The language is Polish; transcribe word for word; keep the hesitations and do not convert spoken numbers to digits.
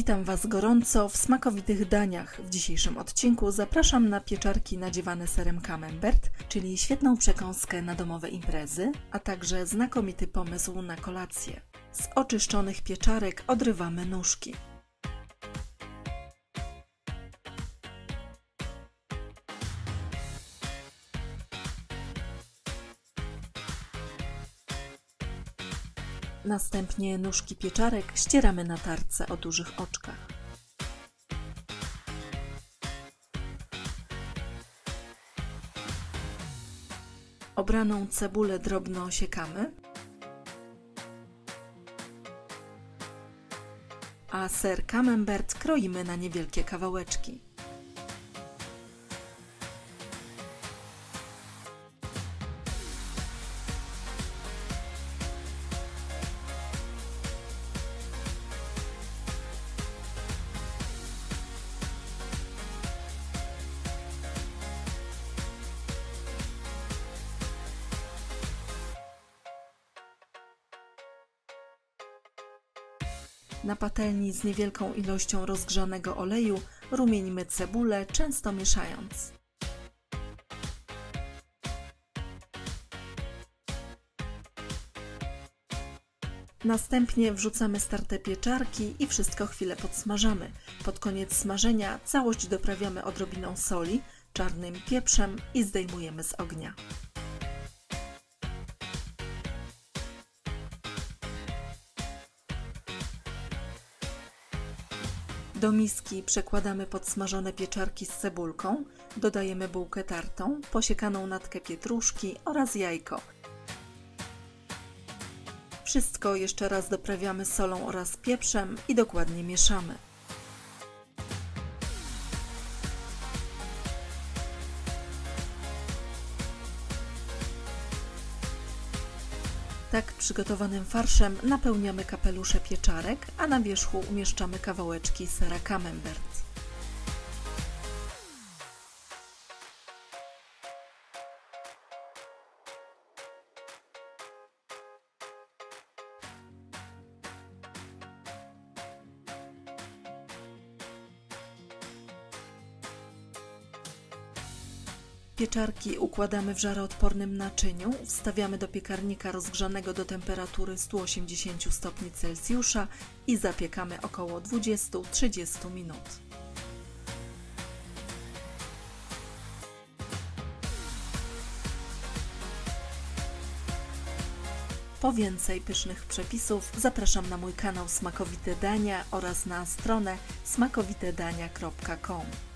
Witam Was gorąco w smakowitych daniach. W dzisiejszym odcinku zapraszam na pieczarki nadziewane serem camembert, czyli świetną przekąskę na domowe imprezy, a także znakomity pomysł na kolację. Z oczyszczonych pieczarek odrywamy nóżki. Następnie nóżki pieczarek ścieramy na tarce o dużych oczkach. Obraną cebulę drobno osiekamy, a ser camembert kroimy na niewielkie kawałeczki. Na patelni z niewielką ilością rozgrzanego oleju rumieńmy cebulę, często mieszając. Następnie wrzucamy starte pieczarki i wszystko chwilę podsmażamy. Pod koniec smażenia całość doprawiamy odrobiną soli, czarnym pieprzem i zdejmujemy z ognia. Do miski przekładamy podsmażone pieczarki z cebulką, dodajemy bułkę tartą, posiekaną natkę pietruszki oraz jajko. Wszystko jeszcze raz doprawiamy solą oraz pieprzem i dokładnie mieszamy. Tak przygotowanym farszem napełniamy kapelusze pieczarek, a na wierzchu umieszczamy kawałeczki sera camembert. Pieczarki układamy w żaroodpornym naczyniu, wstawiamy do piekarnika rozgrzanego do temperatury stu osiemdziesięciu stopni Celsjusza i zapiekamy około dwudziestu do trzydziestu minut. Po więcej pysznych przepisów zapraszam na mój kanał Smakowite Dania oraz na stronę smakowite dania kropka com.